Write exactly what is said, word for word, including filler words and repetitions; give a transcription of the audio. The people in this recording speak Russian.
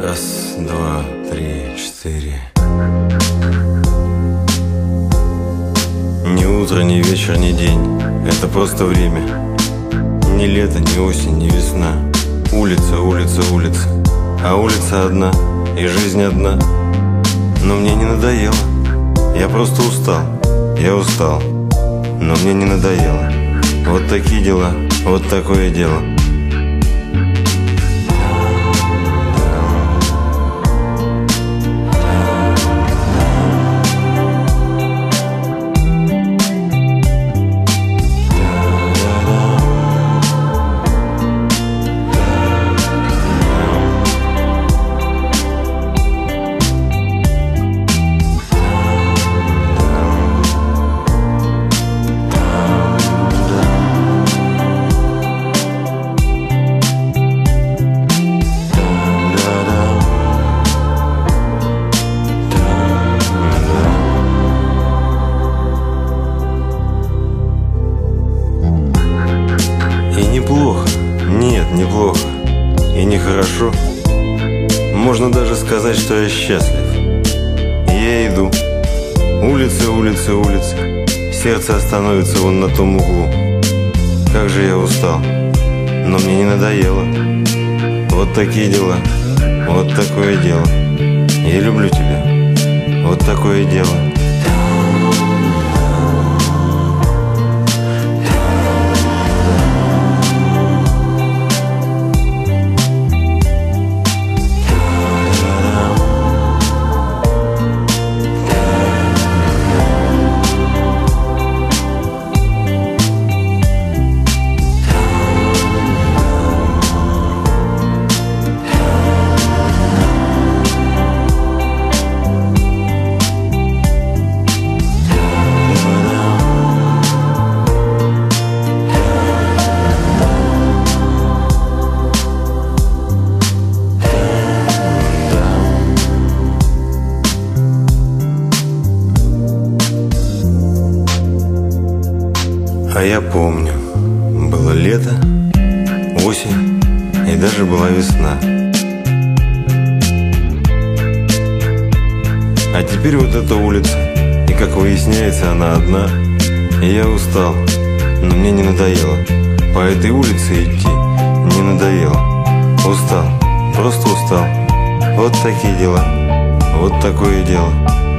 Раз, два, три, четыре. Ни утро, ни вечер, ни день. Это просто время. Ни лето, ни осень, ни весна. Улица, улица, улица. А улица одна, и жизнь одна. Но мне не надоело. Я просто устал. Я устал. Но мне не надоело. Вот такие дела, вот такое дело. И неплохо, нет, неплохо, и нехорошо. Можно даже сказать, что я счастлив. Я иду, улица, улица, улица. Сердце остановится вон на том углу. Как же я устал, но мне не надоело. Вот такие дела, вот такое дело. Я люблю тебя, вот такое дело. А я помню, было лето, осень и даже была весна. А теперь вот эта улица, и как выясняется, она одна. И я устал, но мне не надоело. По этой улице идти не надоело. Устал, просто устал. Вот такие дела, вот такое дело.